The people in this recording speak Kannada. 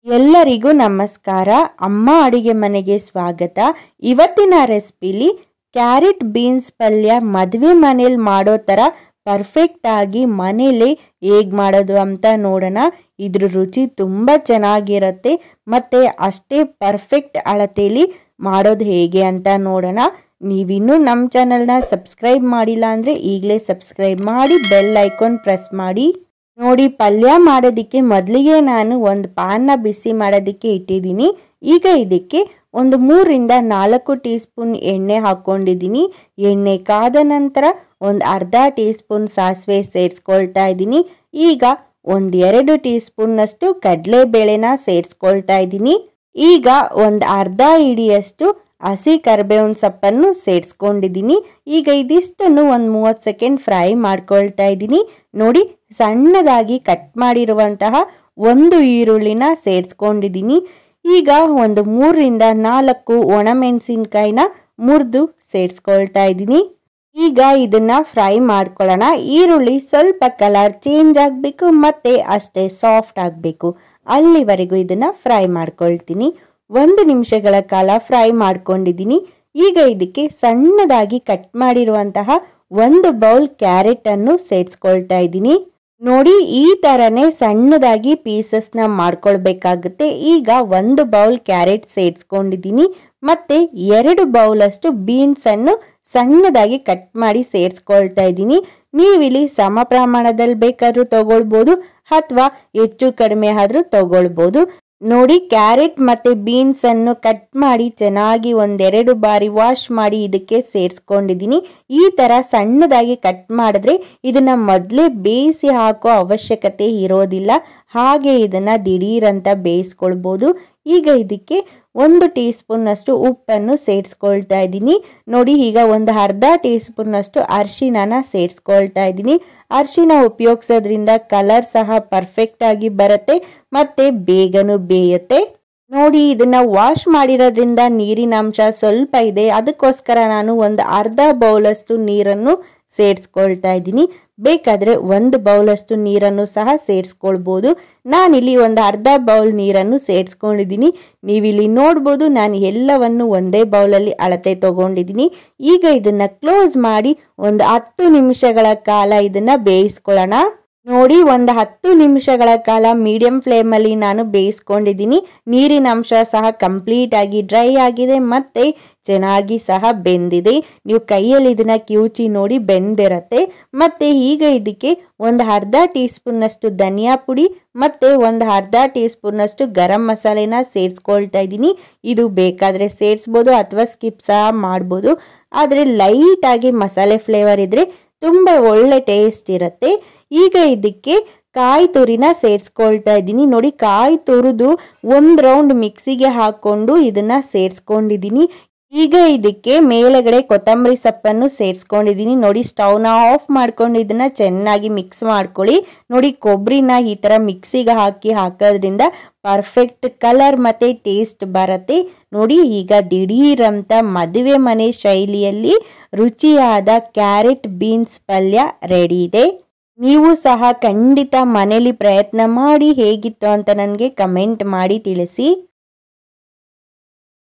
ಎಲ್ಲರಿಗೂ ನಮಸ್ಕಾರ. ಅಮ್ಮ ಅಡಿಗೆ ಮನೆಗೆ ಸ್ವಾಗತ. ಇವತ್ತಿನ ರೆಸಿಪಿಲಿ ಕ್ಯಾರೆಟ್ ಬೀನ್ಸ್ ಪಲ್ಯ ಮದುವೆ ಮನೇಲಿ ಮಾಡೋ ಥರ ಪರ್ಫೆಕ್ಟ್ ಆಗಿ ಮನೇಲಿ ಹೇಗೆ ಮಾಡೋದು ಅಂತ ನೋಡೋಣ. ಇದ್ರ ರುಚಿ ತುಂಬ ಚೆನ್ನಾಗಿರುತ್ತೆ ಮತ್ತು ಅಷ್ಟೇ ಪರ್ಫೆಕ್ಟ್ ಅಳತೆಯಲ್ಲಿ ಮಾಡೋದು ಹೇಗೆ ಅಂತ ನೋಡೋಣ. ನೀವಿನ್ನೂ ನಮ್ಮ ಚಾನಲ್ನ ಸಬ್ಸ್ಕ್ರೈಬ್ ಮಾಡಿಲ್ಲ ಅಂದರೆ ಈಗಲೇ ಸಬ್ಸ್ಕ್ರೈಬ್ ಮಾಡಿ ಬೆಲ್ ಐಕಾನ್ ಪ್ರೆಸ್ ಮಾಡಿ. ನೋಡಿ, ಪಲ್ಯ ಮಾಡೋದಕ್ಕೆ ಮೊದಲಿಗೆ ನಾನು ಒಂದು ಪಾನ್ನ ಬಿಸಿ ಮಾಡೋದಕ್ಕೆ ಇಟ್ಟಿದ್ದೀನಿ. ಈಗ ಇದಕ್ಕೆ ಒಂದು 3 ರಿಂದ 4 ಟೀ ಸ್ಪೂನ್ ಎಣ್ಣೆ ಹಾಕ್ಕೊಂಡಿದ್ದೀನಿ. ಎಣ್ಣೆ ಕಾದ ನಂತರ ಒಂದು ಅರ್ಧ ಟೀ ಸ್ಪೂನ್ ಸಾಸಿವೆ ಸೇರಿಸ್ಕೊಳ್ತಾ ಇದ್ದೀನಿ. ಈಗ 1-2 ಟೀ ಸ್ಪೂನ್ನಷ್ಟು ಕಡಲೆಬೇಳೆನ ಸೇರಿಸ್ಕೊಳ್ತಾ ಇದ್ದೀನಿ. ಈಗ ಒಂದು ಅರ್ಧ ಹಿಡಿಯಷ್ಟು ಹಸಿ ಕರಿಬೇವಿನ ಸೊಪ್ಪನ್ನು ಸೇರಿಸ್ಕೊಂಡಿದ್ದೀನಿ. ಈಗ ಇದಿಷ್ಟನ್ನು ಒಂದು 30 ಸೆಕೆಂಡ್ ಫ್ರೈ ಮಾಡ್ಕೊಳ್ತಾ ಇದ್ದೀನಿ. ನೋಡಿ, ಸಣ್ಣದಾಗಿ ಕಟ್ ಮಾಡಿರುವಂತಹ ಒಂದು ಈರುಳ್ಳಿನ ಸೇರಿಸ್ಕೊಂಡಿದ್ದೀನಿ. ಈಗ ಒಂದು 3 ರಿಂದ 4 ಒಣಮೆಣಸಿನ್ಕಾಯಿನ ಮುರಿದು ಸೇರಿಸ್ಕೊಳ್ತಾ ಇದ್ದೀನಿ. ಈಗ ಇದನ್ನ ಫ್ರೈ ಮಾಡ್ಕೊಳ್ಳೋಣ. ಈರುಳ್ಳಿ ಸ್ವಲ್ಪ ಕಲರ್ ಚೇಂಜ್ ಆಗಬೇಕು ಮತ್ತು ಅಷ್ಟೇ ಸಾಫ್ಟ್ ಆಗಬೇಕು, ಅಲ್ಲಿವರೆಗೂ ಇದನ್ನ ಫ್ರೈ ಮಾಡ್ಕೊಳ್ತೀನಿ. 1 ನಿಮಿಷಗಳ ಕಾಲ ಫ್ರೈ ಮಾಡ್ಕೊಂಡಿದ್ದೀನಿ. ಈಗ ಇದಕ್ಕೆ ಸಣ್ಣದಾಗಿ ಕಟ್ ಮಾಡಿರುವಂತಹ 1 ಬೌಲ್ ಕ್ಯಾರೆಟ್ ಅನ್ನು ಸೇರಿಸ್ಕೊಳ್ತಾ ಇದ್ದೀನಿ. ನೋಡಿ, ಈ ಥರನೇ ಸಣ್ಣದಾಗಿ ಪೀಸಸ್ನ ಮಾಡ್ಕೊಳ್ಬೇಕಾಗುತ್ತೆ. ಈಗ 1 ಬೌಲ್ ಕ್ಯಾರೆಟ್ ಸೇರಿಸ್ಕೊಂಡಿದ್ದೀನಿ ಮತ್ತು 2 ಬೌಲಷ್ಟು ಬೀನ್ಸನ್ನು ಸಣ್ಣದಾಗಿ ಕಟ್ ಮಾಡಿ ಸೇರಿಸ್ಕೊಳ್ತಾ ಇದ್ದೀನಿ. ನೀವಿಲ್ಲಿ ಸಮ ಪ್ರಮಾಣದಲ್ಲಿ ಬೇಕಾದರೂ ತಗೊಳ್ಬೋದು ಅಥವಾ ಹೆಚ್ಚು ಕಡಿಮೆ ಆದರೂ ತಗೊಳ್ಬೋದು. ನೋಡಿ, ಕ್ಯಾರೆಟ್ ಮತ್ತು ಬೀನ್ಸನ್ನು ಕಟ್ ಮಾಡಿ ಚೆನ್ನಾಗಿ 1-2 ಬಾರಿ ವಾಶ್ ಮಾಡಿ ಇದಕ್ಕೆ ಸೇರಿಸ್ಕೊಂಡಿದ್ದೀನಿ. ಈ ಥರ ಸಣ್ಣದಾಗಿ ಕಟ್ ಮಾಡಿದ್ರೆ ಇದನ್ನು ಮೊದಲೇ ಬೇಯಿಸಿ ಹಾಕೋ ಅವಶ್ಯಕತೆ ಇರೋದಿಲ್ಲ. ಹಾಗೆ ಇದನ್ನು ದಿಢೀರಂತ ಬೇಯಿಸ್ಕೊಳ್ಬೋದು. ಈಗ ಇದಕ್ಕೆ 1 ಟೀ ಸ್ಪೂನ್ನಷ್ಟು ಉಪ್ಪನ್ನು ಸೇರಿಸ್ಕೊಳ್ತಾ ಇದ್ದೀನಿ. ನೋಡಿ, ಈಗ ಒಂದು ಅರ್ಧ ಟೀ ಸ್ಪೂನ್ನಷ್ಟು ಅರಿಶಿಣನ ಸೇರಿಸ್ಕೊಳ್ತಾ ಇದ್ದೀನಿ. ಅರಿಶಿಣ ಉಪಯೋಗಿಸೋದ್ರಿಂದ ಕಲರ್ ಸಹ ಪರ್ಫೆಕ್ಟ್ ಆಗಿ ಬರುತ್ತೆ ಮತ್ತು ಬೇಗನೂ ಬೇಯುತ್ತೆ. ನೋಡಿ, ಇದನ್ನು ವಾಶ್ ಮಾಡಿರೋದ್ರಿಂದ ನೀರಿನ ಅಂಶ ಸ್ವಲ್ಪ ಇದೆ, ಅದಕ್ಕೋಸ್ಕರ ನಾನು ಒಂದು ಅರ್ಧ ಬೌಲಷ್ಟು ನೀರನ್ನು ಸೇರಿಸ್ಕೊಳ್ತಾ ಇದ್ದೀನಿ. ಬೇಕಾದರೆ 1 ಬೌಲಷ್ಟು ನೀರನ್ನು ಸಹ ಸೇರಿಸ್ಕೊಳ್ಬೋದು. ನಾನಿಲ್ಲಿ ಒಂದು ಅರ್ಧ ಬೌಲ್ ನೀರನ್ನು ಸೇರಿಸ್ಕೊಂಡಿದ್ದೀನಿ. ನೀವಿಲ್ಲಿ ನೋಡ್ಬೋದು, ನಾನು ಎಲ್ಲವನ್ನು ಒಂದೇ ಬೌಲಲ್ಲಿ ಅಳತೆ ತೊಗೊಂಡಿದ್ದೀನಿ. ಈಗ ಇದನ್ನು ಕ್ಲೋಸ್ ಮಾಡಿ ಒಂದು 10 ನಿಮಿಷಗಳ ಕಾಲ ಇದನ್ನು ಬೇಯಿಸ್ಕೊಳ್ಳೋಣ. ನೋಡಿ, ಒಂದು 10 ನಿಮಿಷಗಳ ಕಾಲ ಮೀಡಿಯಂ ಫ್ಲೇಮಲ್ಲಿ ನಾನು ಬೇಯಿಸ್ಕೊಂಡಿದ್ದೀನಿ. ನೀರಿನ ಅಂಶ ಸಹ ಕಂಪ್ಲೀಟ್ ಆಗಿ ಡ್ರೈ ಆಗಿದೆ ಮತ್ತು ಚೆನ್ನಾಗಿ ಸಹ ಬೆಂದಿದೆ. ನೀವು ಕೈಯಲ್ಲಿ ಇದನ್ನು ಕಿವುಚಿ ನೋಡಿ ಬೆಂದಿರುತ್ತೆ. ಮತ್ತು ಈಗ ಇದಕ್ಕೆ ಒಂದು ಅರ್ಧ ಟೀ ಸ್ಪೂನ್ನಷ್ಟು ಧನಿಯಾ ಪುಡಿ ಮತ್ತು ಒಂದು ಅರ್ಧ ಟೀ ಸ್ಪೂನ್ನಷ್ಟು ಗರಂ ಮಸಾಲೆನ ಸೇರಿಸ್ಕೊಳ್ತಾ ಇದ್ದೀನಿ. ಇದು ಬೇಕಾದರೆ ಸೇರಿಸ್ಬೋದು ಅಥವಾ ಸ್ಕಿಪ್ ಸಹ ಮಾಡ್ಬೋದು. ಆದರೆ ಲೈಟಾಗಿ ಮಸಾಲೆ ಫ್ಲೇವರ್ ಇದ್ದರೆ ತುಂಬ ಒಳ್ಳೆ ಟೇಸ್ಟ್ ಇರುತ್ತೆ. ಈಗ ಇದಕ್ಕೆ ಕಾಯಿ ತುರಿನ ಸೇರಿಸ್ಕೊಳ್ತಾ ಇದ್ದೀನಿ. ನೋಡಿ, ಕಾಯಿ ತುರಿದು 1 ರೌಂಡ್ ಮಿಕ್ಸಿಗೆ ಹಾಕ್ಕೊಂಡು ಇದನ್ನು ಸೇರಿಸ್ಕೊಂಡಿದ್ದೀನಿ. ಈಗ ಇದಕ್ಕೆ ಮೇಲೆಗಡೆ ಕೊತ್ತಂಬರಿ ಸೊಪ್ಪನ್ನು ಸೇರಿಸ್ಕೊಂಡಿದ್ದೀನಿ. ನೋಡಿ, ಸ್ಟವ್ನ ಆಫ್ ಮಾಡ್ಕೊಂಡು ಇದನ್ನು ಚೆನ್ನಾಗಿ ಮಿಕ್ಸ್ ಮಾಡ್ಕೊಳ್ಳಿ. ನೋಡಿ, ಕೊಬ್ಬರಿನ ಈ ಥರ ಮಿಕ್ಸಿಗೆ ಹಾಕೋದ್ರಿಂದ ಪರ್ಫೆಕ್ಟ್ ಕಲರ್ ಮತ್ತು ಟೇಸ್ಟ್ ಬರುತ್ತೆ. ನೋಡಿ, ಈಗ ದಿಢೀರಂತ ಮದುವೆ ಮನೆ ಶೈಲಿಯಲ್ಲಿ ರುಚಿಯಾದ ಕ್ಯಾರೆಟ್ ಬೀನ್ಸ್ ಪಲ್ಯ ರೆಡಿ ಇದೆ. ನೀವು ಸಹ ಖಂಡಿತ ಮನೇಲಿ ಪ್ರಯತ್ನ ಮಾಡಿ ಹೇಗಿತ್ತು ಅಂತ ನನಗೆ ಕಮೆಂಟ್ ಮಾಡಿ ತಿಳಿಸಿ.